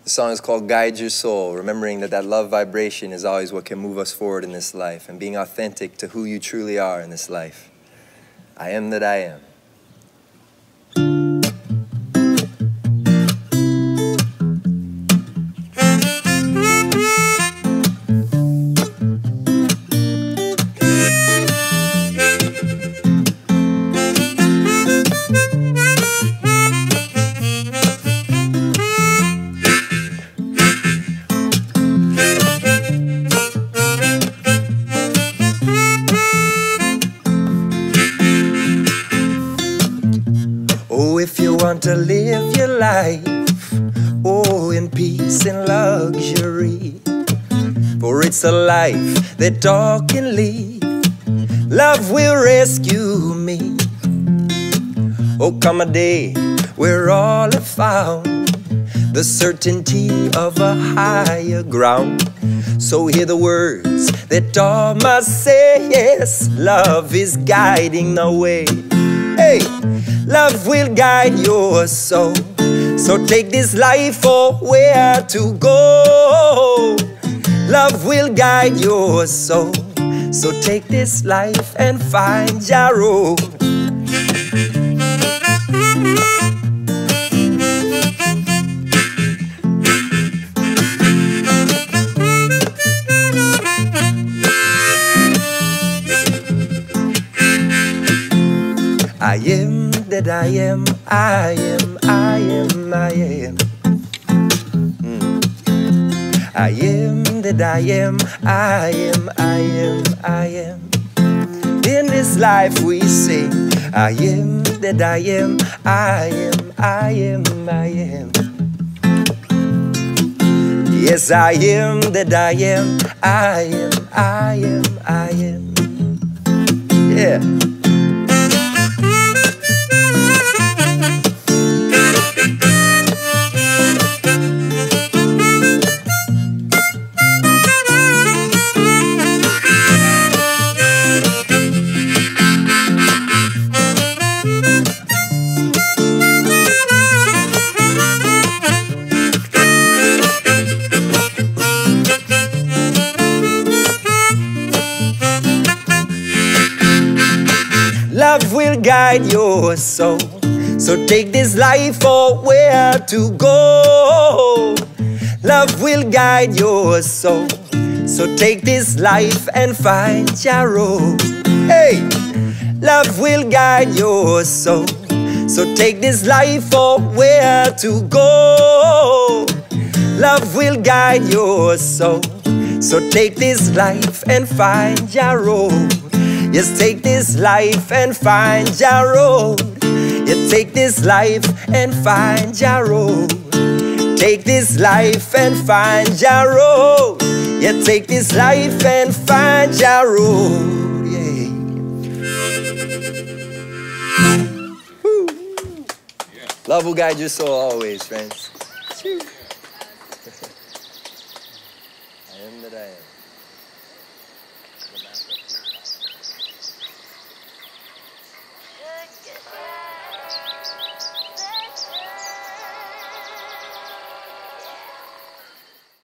The song is called Guide Your Soul, remembering that that love vibration is always what can move us forward in this life, and being authentic to who you truly are in this life. I am that I am. Oh, if you want to live your life, oh, in peace and luxury, for it's a life that all can lead, love will rescue me. Oh, come a day where all have found the certainty of a higher ground. So hear the words that all must say, yes, love is guiding the way. Hey, love will guide your soul. So take this life for where to go. Love will guide your soul. So take this life and find your road. I am that I am, I am, I am, I am. I am that I am, I am, I am, I am. In this life we sing, I am that I am, I am, I am, I am. Yes, I am that I am, I am, I am, I am. Yeah. Love will guide your soul. So take this life for where to go. Love will guide your soul. So take this life and find your road. Hey, love will guide your soul. So take this life for where to go. Love will guide your soul. So take this life and find your road. Yes, take this life and find your road. Yeah, take this life and find your road. Take this life and find your road. Yeah, take this life and find your road. Yeah. Woo. Love will guide your soul always, friends. I am that I am.